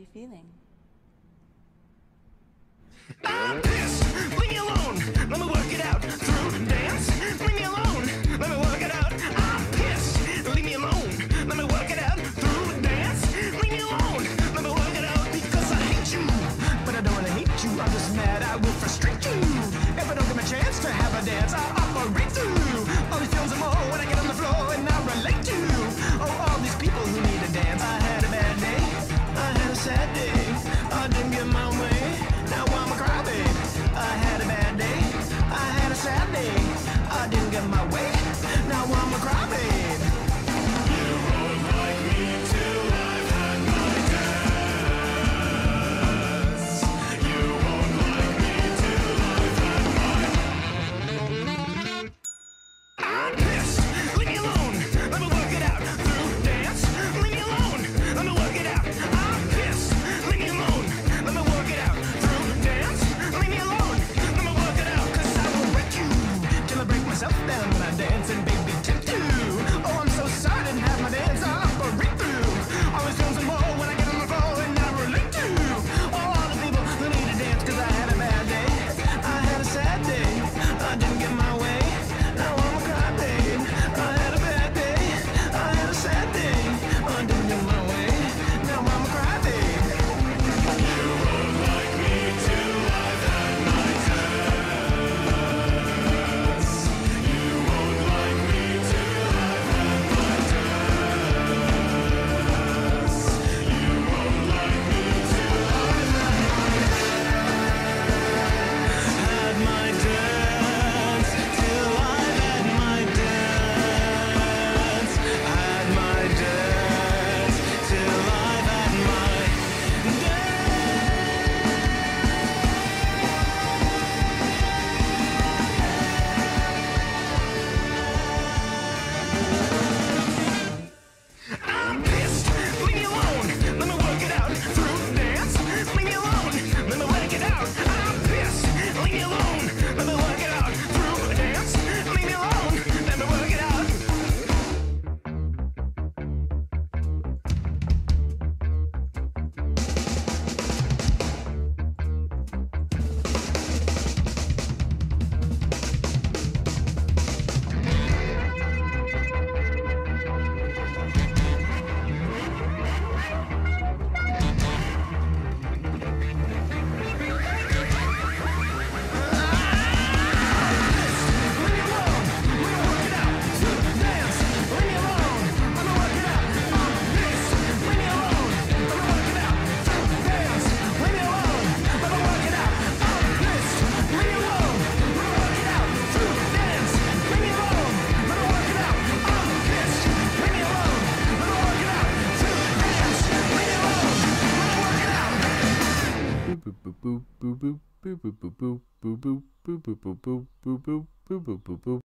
feeling? I'm pissed. Leave me alone. Let me work it out. Through dance. Leave me alone. Let me work it out. I'm pissed. Leave me alone. Let me work it out. Through dance. Leave me alone. Let me work it out because I hate you. But I don't wanna hate you. I'm just mad. I will frustrate you. If I don't get my chance to have a dance, I'll operate you. All these feelings and more when I get on the floor and I relate to. Oh, all these people who need a dance. I had a bad day. I had a sad day. I didn't get my way. Now I'm a crybabe. I had a bad day. I had a sad day. I didn't get my way. Now I'm a crybabe. You won't like me till I've had my dance. You won't like me till I've had my. I'm pissed. Leave me alone. Let me work it out. Through dance. Leave me alone. Let me work it out. I'm pissed. Leave me alone. Let me work it out. Through dance. Leave me alone. Let me work it out. 'Cause I will break you till I break myself down when I dance and baby tip you. Oh, I'm so sorry I didn't have my dance. I'll operate through. Always feeling some more when I get on the floor and I relate to. All the people who need to dance 'cause I had a bad day. I had a sad day. I didn't get my way. Now I'm a crybabe. I had a bad day. I had a sad day. I didn't get my way. Now I'm a crybabe. You won't like me till I've had my dance. You won't like me till I've had my dance. You won't like me till I've had my dance. Till I've had my dance. Had my dance. Till I've had my I'm pissed. Leave me alone. Let me work it out. Through dance. Leave me alone. Let me work it out. I'm pissed. Leave me alone. Let me work it out. Through dance. Leave me alone. Let me work it out. Boop boop boop boop boop boop boop boop boop boop boop boop boop boop boop boop boop boop boop boop.